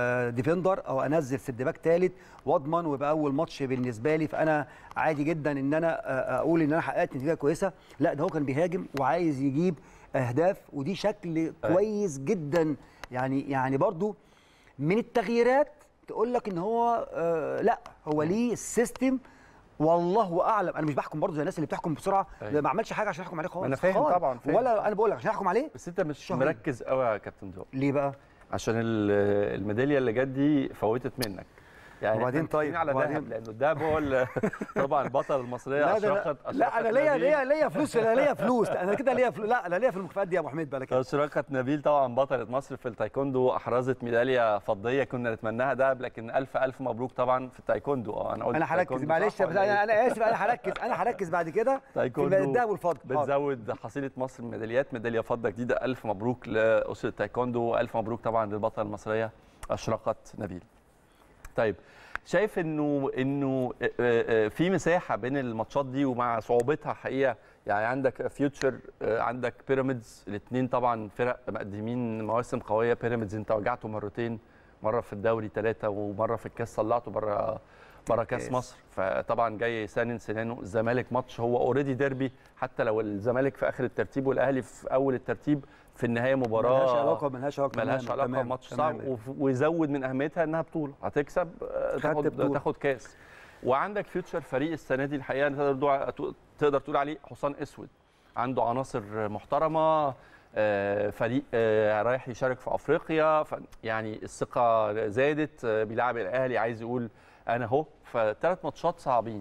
ديفندر او انزل سد باك ثالث واضمن ويبقى اول ماتش بالنسبه لي فانا عادي جدا ان انا اقول ان انا حققت نتيجه كويسه. لا، ده هو كان بيهاجم وعايز يجيب اهداف، ودي شكل كويس جدا. يعني يعني برضو من التغييرات تقول لك ان هو آه لا هو ليه السيستم، والله اعلم. انا مش بحكم برضه زي الناس اللي بتحكم بسرعه. أيوة. ما عملش حاجه عشان احكم عليه خالص. انا فاهم طبعا، فاهم. ولا انا بقول لك عشان احكم عليه، بس انت مش شهر. مركز قوي يا كابتن ضياء. ليه بقى؟ عشان الميداليه اللي جت دي فوتت منك. يعني وبعدين طيب على دهب، لانه الدهب هو طبعا البطله المصريه اشرقت. لا انا ليا ليا ليا فلوس، انا ليا فلوس، انا كده ليا فلوس. لا انا ليا في المكافآت دي يا ابو حميد بالك. اشرقت نبيل طبعا بطله مصر في التايكوندو، احرزت ميداليه فضيه كنا نتمناها دهب، لكن الف الف مبروك طبعا في التايكوندو. اه انا قلت انا هركز، معلش انا انا اسف، انا هركز انا هركز بعد كده في الدهب والفضه. بتزود حصيله مصر ميداليات، ميداليه فضه جديده. الف مبروك لاسره التايكوندو، الف مبروك طبعا للبطله المصريه اشرقت نبيل. طيب، شايف انه انه في مساحه بين الماتشات دي ومع صعوبتها حقيقه؟ يعني عندك فيوتشر، عندك بيراميدز، الاثنين طبعا فرق مقدمين مواسم قويه. بيراميدز انت وجعته مرتين، مره في الدوري ثلاثه ومره في الكاس طلعته بره بره كاس مصر، فطبعا جاي سانن سنانه. الزمالك ماتش هو اوريدي ديربي، حتى لو الزمالك في اخر الترتيب والاهلي في اول الترتيب، في النهايه مباراه ملهاش علاقه ملهاش علاقه ملهاش علاقه بماتش صعب، ويزود من اهميتها انها بطوله هتكسب تاخد تاخد كاس. وعندك فيوتشر فريق السنه دي الحقيقه تقدر تقدر تقول عليه حصان اسود، عنده عناصر محترمه، فريق رايح يشارك في افريقيا، يعني الثقه زادت، بيلعب الاهلي عايز يقول انا اهو. فثلاث ماتشات صعبين،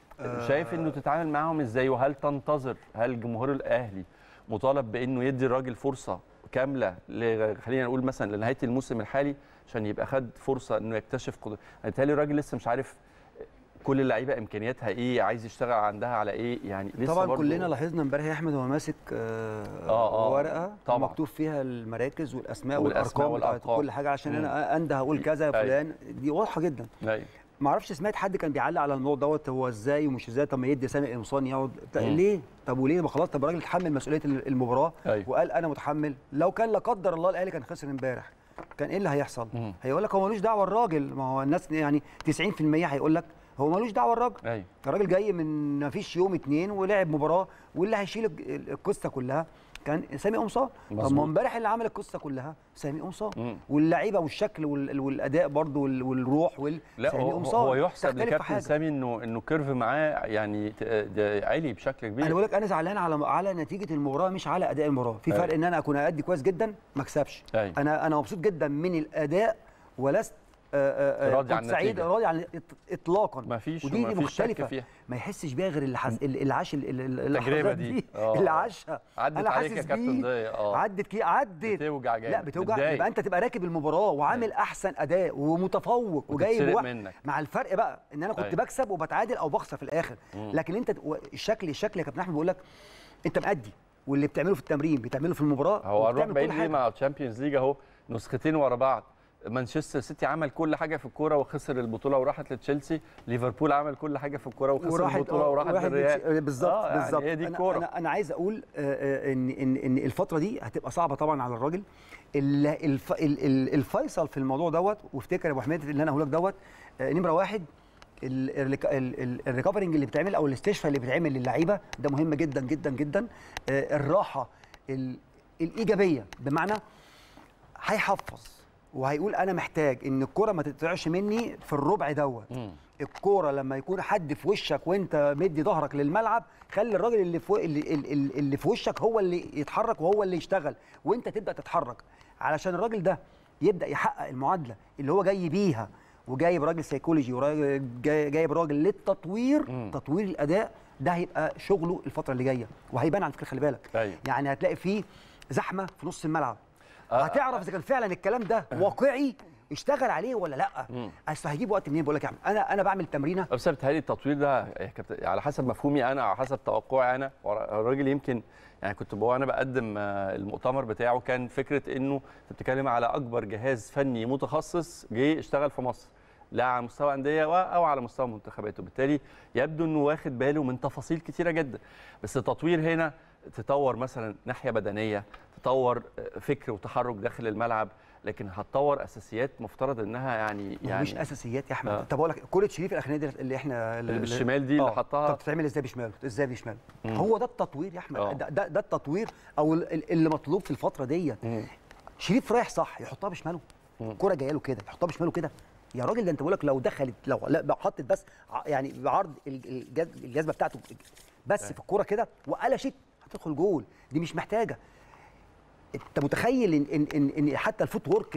شايف انه تتعامل معاهم ازاي؟ وهل تنتظر، هل جمهور الاهلي مطالب بانه يدي الراجل فرصه كامله، خلينا نقول مثلا لنهايه الموسم الحالي، عشان يبقى خد فرصه انه يكتشف قدرته؟ بالتالي الراجل لسه مش عارف كل اللعيبه امكانياتها ايه، عايز يشتغل عندها على ايه، يعني لسه طبعا كلنا لاحظنا امبارح يا احمد هو ماسك آه آه ورقه طبعا مكتوب فيها المراكز والاسماء والارقام بتاعت كل حاجه، عشان مم. انا انده هقول كذا يا فلان. دي واضحه جدا. ايوه، ما اعرفش سمعت حد كان بيعلق على الموضوع دوت، هو ازاي ومش ازاي؟ طب ما يدي سامي قمصان يقعد ليه؟ طب وليه؟ ما خلاص، طب الراجل اتحمل مسؤوليه المباراه. أيوة. وقال انا متحمل. لو كان لا قدر الله الاهلي كان خسر امبارح، كان ايه اللي هيحصل؟ هيقول لك هو ملوش دعوه الراجل. ما هو الناس يعني تسعين في المية هيقول لك هو ملوش دعوه الراجل. أيوة. الراجل جاي من ما فيش يوم اتنين ولعب مباراه، واللي هيشيل القصه كلها كان سامي قمصان. طب ما امبارح اللي عمل القصه كلها سامي قمصان، واللعيبه والشكل والاداء برضه والروح وال لا سامي قمصان. هو يحسب لكابتن سامي انه انه كيرف معاه يعني عالي بشكل كبير. انا بقول لك انا زعلان على على نتيجه المباراه مش على اداء المباراه. في فرق. أيوة. ان انا اكون ادي كويس جدا ما اكسبش. أيوة. انا انا مبسوط جدا من الاداء ولست آآ آآ راضي عن سعيد راضي عن اطلاقا. ما فيش ودي ما مختلفه فيش ما يحسش بيها غير اللي حس... اللي عاش التجربه دي اللي عاشها. انا حاسس يا كابتن ضياء عدت كي عدت بتوجع جامد. لا بتوجع. يبقى انت تبقى راكب المباراه وعامل احسن اداء ومتفوق وجايب واحد مع الفرق بقى ان انا كنت أي. بكسب وبتعادل او بخسر في الاخر. مم. لكن انت الشكل الشكل يا كابتن احمد بيقول لك انت مأدي، واللي بتعمله في التمرين بتعمله في المباراه. هو هنروح بعيد ليه مع الشامبيونز ليج اهو، نسختين ورا بعض. مانشستر سيتي عمل كل حاجه في الكوره وخسر البطوله وراحت لتشيلسي، ليفربول عمل كل حاجه في الكوره وخسر البطوله وراحت للريال. بالظبط آه بالظبط. يعني هي دي الكوره. انا انا عايز اقول ان ان ان الفتره دي هتبقى صعبه طبعا على الراجل. الف الفيصل في الموضوع دوت، وافتكر يا ابو حميد اللي انا هقول لك دوت، نمره واحد الريكفرنج اللي بتعمل او الاستشفاء اللي بتعمل للعيبه ده مهم جدا جدا جدا. الراحه الايجابيه، بمعنى هيحفظ وهيقول انا محتاج ان الكره ما تتقطعش مني في الربع دوت. الكوره لما يكون حد في وشك وانت مدي ظهرك للملعب، خلي الراجل اللي في اللي, اللي, اللي في وشك هو اللي يتحرك وهو اللي يشتغل، وانت تبدا تتحرك علشان الراجل ده يبدا يحقق المعادله اللي هو جاي بيها، وجايب راجل سيكولوجي وجايب راجل للتطوير. مم. تطوير الاداء ده هيبقى شغله الفتره اللي جايه، وهيبان على فكره، خلي بالك. أيوة. يعني هتلاقي فيه زحمه في نص الملعب، آه هتعرف اذا كان فعلا الكلام ده آه. واقعي اشتغل عليه ولا لا. اصل هيجيب وقت منين؟ بقول لك يا عم انا انا بعمل تمرينه. بس بتهيألي التطوير ده على حسب مفهومي انا، على حسب توقعي انا. الراجل يمكن يعني كنت بقى انا بقدم المؤتمر بتاعه، كان فكره انه انت بتتكلم على اكبر جهاز فني متخصص جه اشتغل في مصر، لا على مستوى انديه او على مستوى منتخبات، وبالتالي يبدو انه واخد باله من تفاصيل كتيره جدا. بس التطوير هنا تطور مثلا ناحيه بدنيه، تطور فكر وتحرك داخل الملعب، لكن هتطور اساسيات مفترض انها يعني يعني مش اساسيات يا احمد. آه. طب اقول لك كره شريف الاخرانيه دي اللي احنا اللي بالشمال دي اللي حطها، طب بتتعمل ازاي بشماله؟ ازاي بشماله؟ هو ده التطوير يا احمد. ده, ده ده التطوير او اللي مطلوب في الفتره ديت. شريف رايح صح، يحطها بشماله، الكره جايه له كده يحطها بشماله كده. يا راجل ده انت بقول لك لو دخلت، لو لا حطت بس يعني بعرض الجذبه بتاعته بس في الكوره كده وقلشت هتدخل جول. دي مش محتاجه. انت متخيل ان ان ان, إن حتى الفوت وورك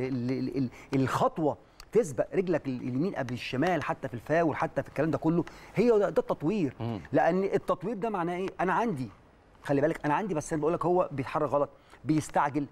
الخطوه تسبق رجلك اليمين قبل الشمال، حتى في الفاول، حتى في الكلام ده كله، هي ده, ده التطوير. مم. لان التطوير ده معناه ايه؟ انا عندي، خلي بالك انا عندي، بس انا بقول لك هو بيتحرك غلط، بيستعجل،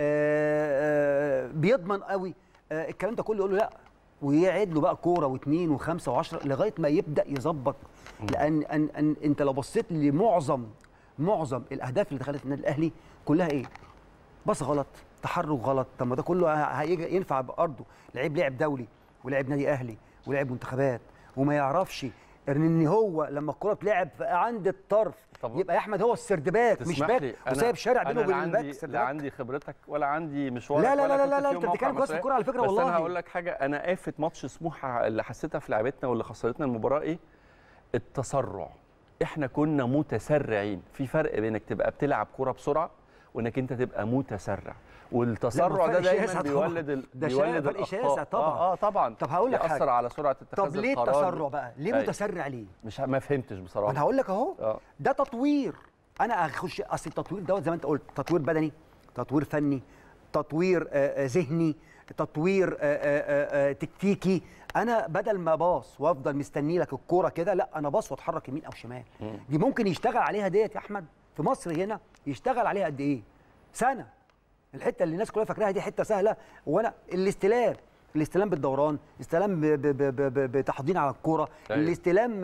آآ آآ بيضمن قوي، الكلام ده كله يقول له لا، ويعيد له بقى كوره واثنين وخمسه وعشره لغايه ما يبدا يظبط. لان أن أن انت لو بصيت لمعظم معظم الاهداف اللي دخلت النادي الاهلي كلها ايه؟ بص غلط، تحرك غلط. طب ما ده كله هيجي ينفع بارضه. لعيب لعب دولي ولعب نادي اهلي ولعب منتخبات وما يعرفش ان هو لما الكره بتلعب عند الطرف يبقى يا احمد هو السردباك مش باك، وسايب شارع بينه وبين الباك. لا عندي خبرتك ولا عندي مشوارك، لا لا لا لا لا انت بتتكلم كويس في الكوره على فكره والله. بس انا هقول لك حاجه، انا آفة ماتش سموحه اللي حسيتها في لعبتنا واللي خسرتنا المباراه ايه؟ التسرع. احنا كنا متسرعين. في فرق بينك تبقى بتلعب كوره بسرعه وانك انت تبقى متسرع، والتسرع ده دايما بيولد ال... ده بيولد فرق شاسع طبعا. اه, آه طبعا. طب هقول لك حاجه، يأثر على سرعه اتخاذ القرار. طب ليه التسرع بقى؟ ليه متسرع ليه؟ مش ما فهمتش بصراحه. انا هقول لك اهو. آه. ده تطوير. انا اخش اصل التطوير دوت زي ما انت قلت، تطوير بدني، تطوير فني، تطوير آآ ذهني، تطوير آآ آآ تكتيكي. انا بدل ما باص وافضل مستني لك الكوره كده، لا انا باص واتحرك يمين او شمال. م. دي ممكن يشتغل عليها ديت يا احمد في مصر هنا، يشتغل عليها قد ايه؟ سنه. الحته اللي الناس كلها فاكراها دي حته سهله، وانا الاستلام الاستلام بالدوران، استلام بتحضين على الكوره، الاستلام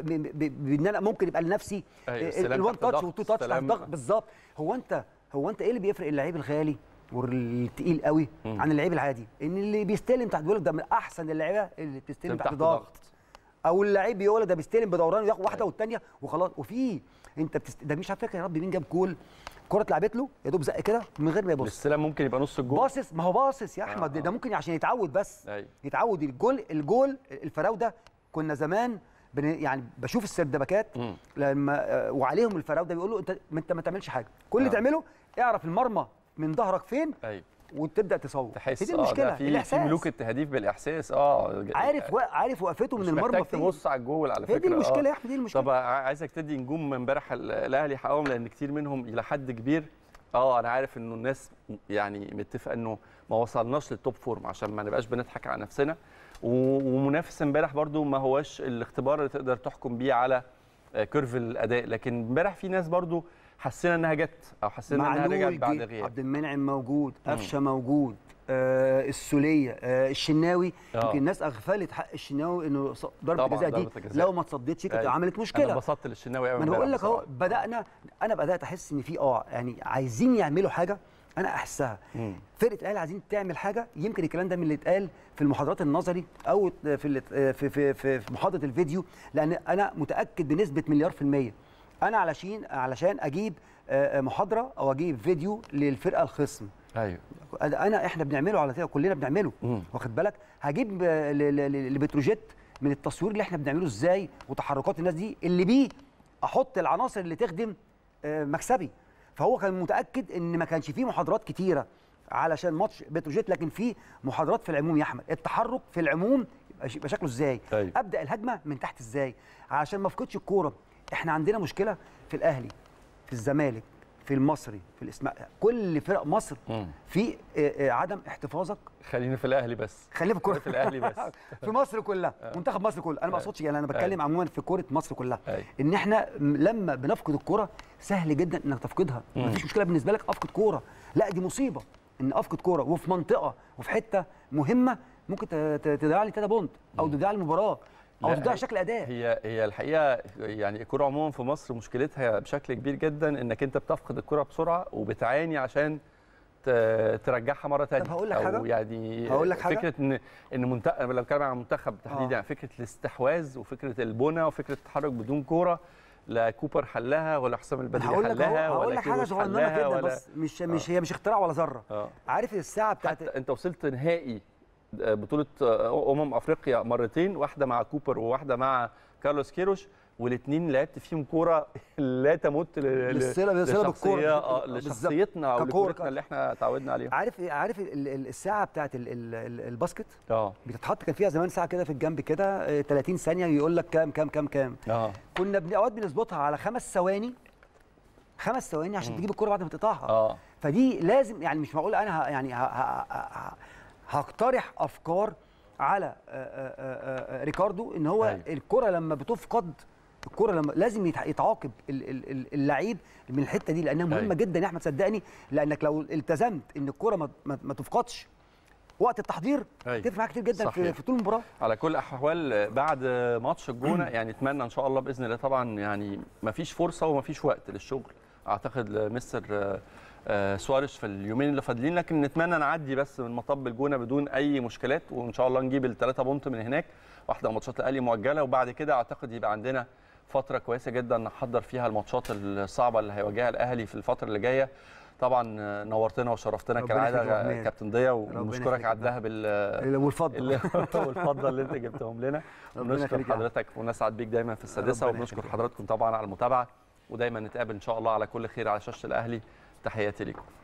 بان انا ممكن يبقى لنفسي الوان تاتش والتو تاتش تحت ضغط. بالظبط. هو انت هو انت ايه اللي بيفرق اللعيب الغالي والتقيل قوي مم. عن اللعيب العادي؟ ان اللي بيستلم تحت بيقول ده من احسن اللعيبه اللي بتستلم تحت ضغط، او اللعيب بيقول ده بيستلم بدوران وياخد واحده والثانيه وخلاص. وفي انت بتست... ده مش على فكره يا رب مين جاب جول، كره اتلعبت له يا دوب زق كده من غير ما يبص، الاستلام ممكن يبقى نص الجول، باصص. ما هو باصص يا احمد. آه. ده ممكن عشان يتعود بس. أي. يتعود. الجول الجول الفراوده كنا زمان بن... يعني بشوف السردباكات لما وعليهم الفراوده بيقولوا انت انت ما تعملش حاجه، كل اللي آه. تعمله اعرف المرمى من ظهرك فين. أي. وتبدا تصور. تحس دي المشكله. آه في في ملوك التهديف بالاحساس. اه عارف و... عارف وقفته من المرمى فين. تبص على الجول على فكره. دي المشكله يا احمد، دي المشكله. طب عايزك تدي نجوم امبارح الاهلي حقهم، لان كتير منهم الى حد كبير اه انا عارف انه الناس يعني متفقه انه ما وصلناش للتوب فورم عشان ما نبقاش بنضحك على نفسنا، ومنافس امبارح برده ما هواش الاختبار اللي تقدر تحكم بيه على كيرف الاداء، لكن امبارح في ناس برده حسينا انها جت او حسينا انها رجعت بعد غياب. عبد المنعم موجود، قفشه موجود، آه السوليه، آه الشناوي. يمكن الناس اغفلت حق الشناوي انه ضربه الجزاء دي لو ما اتصدتش كانت عملت مشكله. انا انبسطت للشناوي قوي. ما انا بقول لك اهو بدانا، انا بدات احس ان في اه يعني عايزين يعملوا حاجه، انا احسها. مم. فرقه الاهلي عايزين تعمل حاجه. يمكن الكلام ده من اللي اتقال في المحاضرات النظري او في في في, في, في محاضره الفيديو، لان انا متاكد بنسبه مليار في الميه انا علشان علشان اجيب محاضره او اجيب فيديو للفرقه الخصم. ايوه انا احنا بنعمله على فكره، كلنا بنعمله. مم. واخد بالك؟ هجيب لبتروجيت من التصوير اللي احنا بنعمله ازاي وتحركات الناس دي اللي بيه احط العناصر اللي تخدم مكسبي. فهو كان متاكد ان ما كانش فيه محاضرات كتيره علشان ماتش بتروجيت، لكن في محاضرات في العموم يا احمد. التحرك في العموم يبقى شكله ازاي؟ طيب. ابدا الهجمه من تحت ازاي عشان ما افقدش الكوره. احنا عندنا مشكله في الاهلي، في الزمالك، في المصري، في الاسماعيلي، كل فرق مصر مم. في آه، آه، عدم احتفاظك. خلينا في الاهلي بس، خلينا في الكوره في الاهلي بس في مصر كلها، منتخب مصر كله، انا ما اقصدش يعني، انا بتكلم عموما في كوره مصر كلها. أي. ان احنا م- لما بنفقد الكوره سهل جدا انك تفقدها، مفيش مشكله بالنسبه لك افقد كوره، لا دي مصيبه ان افقد كوره وفي منطقه وفي حته مهمه ممكن ت- ت- تضيع لي تلاتة بونت او تضيع لي المباراه او لا، تضيع هي- شكل اداء. هي هي الحقيقه يعني الكوره عموما في مصر مشكلتها بشكل كبير جدا انك انت بتفقد الكوره بسرعه وبتعاني عشان ت- ترجعها مره ثانيه. طب هقول لك حاجة؟ يعني هقول لك حاجة؟ فكره ان ان منتخب، لو بتكلم عن المنتخب تحديدا، آه. يعني فكره الاستحواذ وفكره البنى وفكره التحرك بدون كوره، لا كوبر حلها ولا حسام البدري هقول لك حلها هقول ولا لك حاجه كيروش صغننه حلها جدا ولا بس مش مش هي مش اختراع ولا ذره. آه. عارف الساعه بتاعت حتى انت وصلت نهائي بطوله امم افريقيا مرتين، واحده مع كوبر وواحده مع كارلوس كيروش، والاثنين لعبت فيهم كوره لا تمت ل- ل- للصلة- للصلة بالكورة. لشخصية- آه، بالظبط. لشخصيتنا او ككورة. لكورتنا اللي احنا اتعودنا عليها. عارف عارف ال- ال- الساعه بتاعت ال- ال- ال- الباسكت اه بتتحط، كان فيها زمان ساعه كده في الجنب كده آه، ثلاثين ثانيه يقول لك كام كام كام كام. اه كنا بن- اوقات بنظبطها على خمس ثواني، خمس ثواني عشان تجيب الكوره بعد ما تقطعها. اه فدي لازم يعني مش معقول انا ه- يعني ه- ه- ه- هقترح افكار على آه، آه، آه، آه، ريكاردو ان هو أيوة. الكره لما بتفقد، الكره لما لازم يتع- يتعاقب ال- ال- ال- اللعيب من الحته دي لانها مهمه أيوة. جدا يا احمد صدقني، لانك لو التزمت ان الكره ما, ما, ما تفقدش وقت التحضير أيوة. تفرق معاك كتير جدا في, صحيح. في طول المباراه. على كل الاحوال بعد ماتش الجونه يعني اتمنى ان شاء الله باذن الله، طبعا يعني ما فيش فرصه وما فيش وقت للشغل اعتقد لمستر آه، آه، سواريش في اليومين اللي فاضلين، لكن نتمنى نعدي بس من مطب الجونه بدون اي مشكلات، وان شاء الله نجيب الثلاثه بونت من هناك، واحده من ماتشات الاهلي مؤجله، وبعد كده اعتقد يبقى عندنا فتره كويسه جدا نحضر فيها الماتشات الصعبه اللي هيواجهها الاهلي في الفتره اللي جايه. طبعا آه، نورتنا وشرفتنا ربنا يخليك يا كالعاده أحمد. كابتن ضياء، ربنا ونشكرك يخليك على يا الذهب ال- والفضل اللي والفضل اللي انت جبتهم لنا. ربنا ونشكر يخليك يا حضرتك ونسعد بيك دايما في السادسه، ربنا وبنشكر يخليك. حضراتكم طبعا على المتابعه، ودايما نتقابل ان شاء الله على كل خير على شاشه الاهلي. تحياتي لكم.